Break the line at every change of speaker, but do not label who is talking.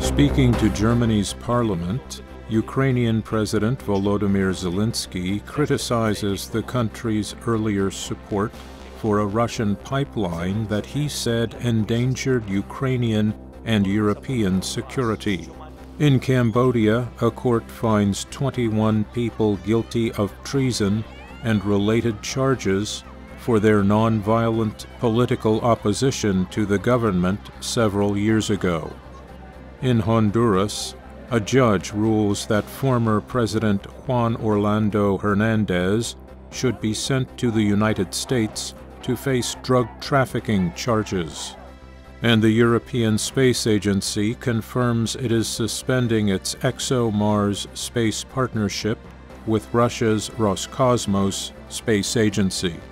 Speaking to Germany's parliament, Ukrainian President Volodymyr Zelenskyy criticizes the country's earlier support for a Russian pipeline that he said endangered Ukrainian and European security. In Cambodia, a court finds 21 people guilty of treason and related charges for their nonviolent political opposition to the government several years ago. In Honduras, a judge rules that former President Juan Orlando Hernández should be sent to the United States to face drug trafficking charges. And the European Space Agency confirms it is suspending its ExoMars space partnership with Russia's Roscosmos space agency.